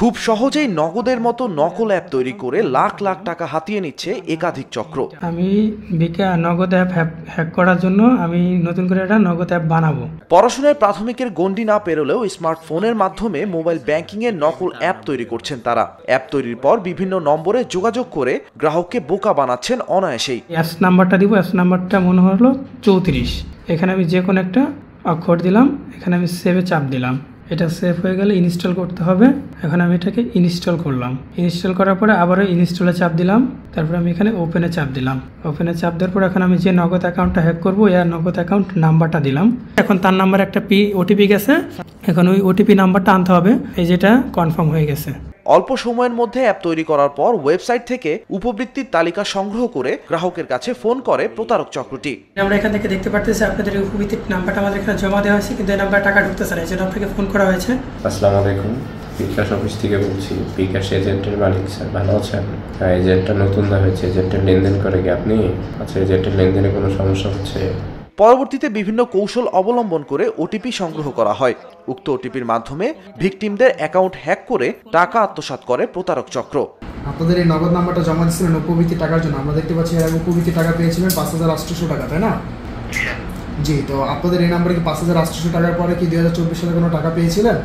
খুব সহজেই নগদের মতো নকল অ্যাপ তৈরি করে লাখ লাখ টাকা হাতিয়ে নিচ্ছে একাধিক চক্র। আমি নগদ অ্যাপ হ্যাক করার জন্য আমি নতুন করে একটা নগদ অ্যাপ বানাবো। পড়াশোনায় প্রাথমিকের গণ্ডি না পেরোলেও স্মার্টফোনের মাধ্যমে মোবাইল ব্যাংকিং এর নকল অ্যাপ তৈরি করছেন তারা। অ্যাপ তৈরির পর বিভিন্ন নম্বরে যোগাযোগ করে গ্রাহককে বোকা বানাচ্ছেন অনায়াসেই। অ্যাপস নাম্বারটা দিব, অ্যাপস নাম্বারটা মনে হলো 34। এখানে আমি যে কোনো একটা অক্ষর দিলাম, এখানে আমি সেভে চাপ দিলাম। এটা সেভ হয়ে গেলে ইনস্টল করতে হবে। এখন আমি এটাকে ইনস্টল করলাম। ইনস্টল করার পরে আবারও ইনস্টলে চাপ দিলাম। তারপরে আমি এখানে ওপেনে চাপ দিলাম। ওপেনে চাপ দেওয়ার পর এখন আমি যে নগদ অ্যাকাউন্টটা হ্যাক করবো এর নগদ অ্যাকাউন্ট নাম্বারটা দিলাম। এখন তার নাম্বারে একটা ওটিপি গেছে। এখন ওই ওটিপি নাম্বারটা আনতে হবে। এই যেটা কনফার্ম হয়ে গেছে। অল্প সময়ের মধ্যে অ্যাপ তৈরি করার পর ওয়েবসাইট থেকে উপবৃত্তির তালিকা সংগ্রহ করে গ্রাহকের কাছে ফোন করে প্রতারক চক্রটি। আমরা এখান থেকে দেখতে পারতেছি আপনাদের উপবৃত্তির নাম্বারটা আমাদের এখানে জমা দেওয়া হয়েছে, কিন্তু এই নাম্বারে টাকা ঢুকতেছে না। এই জন্য আপনাকে ফোন করা হয়েছে। আসসালামু আলাইকুম, বিকাশ অফিস থেকে বলছি। বিকাশ এজেন্টের মালিক স্যার, ভালো আছেন? এজেন্টটা নতুন না হয়েছে, এজেন্টের লেনদেন করে কি আপনি? আচ্ছা, এজেন্টের লেনদেনে কোনো সমস্যা হচ্ছে? পরবর্তীতে বিভিন্ন কৌশল অবলম্বন করে ওটিপি সংগ্রহ করা হয়। উক্ত ওটিপির মাধ্যমে ভিকটিমদের অ্যাকাউন্ট হ্যাক করে টাকা আত্মসাৎ করে প্রতারক চক্র। আপনাদের এই নগদ নাম্বারটা জমা দিয়েছিলেন উপবৃত্তি টাকার জন্য। আমরা দেখতে পাচ্ছি এর আগে উপবৃত্তি টাকা পেয়েছিলেন 5800 টাকা, তাই না? জি, তো আপনাদের এই নাম্বারে কি 5800 টাকার পরে কি 2024 সালে কোনো টাকা পেয়েছিলেন?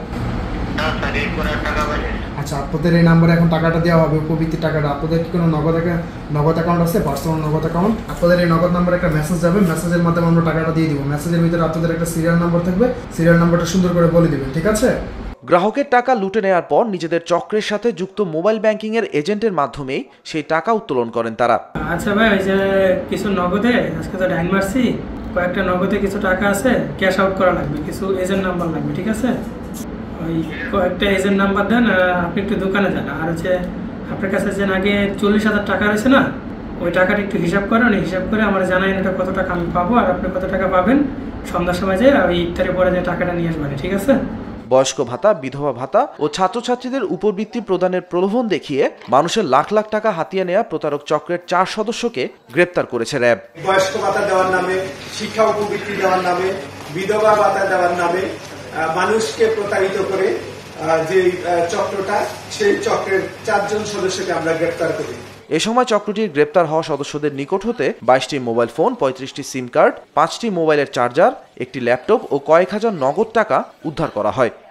আচ্ছা, আপনাদের এই নাম্বারে এখন টাকাটা দেওয়া হবে, উপবৃত্তির টাকাটা। আপনাদের কি কোনো নগদ অ্যাকাউন্ট আছে, পার্সোনাল নগদ অ্যাকাউন্ট? আপনাদের এই নগদ নাম্বারে একটা মেসেজ যাবে, মেসেজের মাধ্যমে আমরা টাকাটা দিয়ে দিব। মেসেজের ভিতরে আপনাদের একটা সিরিয়াল নাম্বার থাকবে, সিরিয়াল নাম্বারটা সুন্দর করে বলে দিবেন, ঠিক আছে? গ্রাহকের টাকা লুটে নেওয়ার পর নিজেদের চক্রের সাথে যুক্ত মোবাইল ব্যাংকিং এর এজেন্টের মাধ্যমেই সেই টাকা উত্তোলন করেন তারা। আচ্ছা ভাই, ওই যে কিছু নগদে আজকে তো ডাইন মারছি, কয়েকটা নগদে কিছু টাকা আছে, ক্যাশ আউট করা লাগবে, কিছু এজেন্ট নাম্বার লাগবে, ঠিক আছে? ওই কয়েকটা এজেন্ট নাম্বার দেন, আপনি একটু দোকানে যান। আর হচ্ছে আপনার কাছে যে আগে 40,000 টাকা রয়েছে না, ওই টাকাটা একটু হিসাব করেন। হিসাব করে আমার জানাই এটা কত টাকা আমি পাবো আর আপনি কত টাকা পাবেন। সন্ধ্যার সময় যে ওই ইফতারের পরে যে টাকাটা নিয়ে আসবেন, ঠিক আছে? বয়স্ক ভাতা, বিধবা ভাতা ও ছাত্রছাত্রীদের উপবৃত্তি প্রদানের প্রলোভন দেখিয়ে মানুষের লাখ লাখ টাকা হাতিয়ে নেওয়া প্রতারক চক্রের 4 সদস্যকে গ্রেপ্তার করেছে র্যাব। বয়স্ক ভাতা দেওয়ার নামে, শিক্ষা উপবৃত্তি দেওয়ার নামে, বিধবা ভাতা দেওয়ার নামে মানুষকে প্রতারিত করে যে চক্রটা, সেই চক্রের 4 জন সদস্যকে আমরা গ্রেপ্তার করি। এ সময় চক্রটির গ্রেপ্তার হওয়া সদস্যদের নিকট হতে 22টি মোবাইল ফোন, 35টি সিম কার্ড, 5টি মোবাইলের চার্জার, একটি ল্যাপটপ ও কয়েক হাজার নগদ টাকা উদ্ধার করা হয়।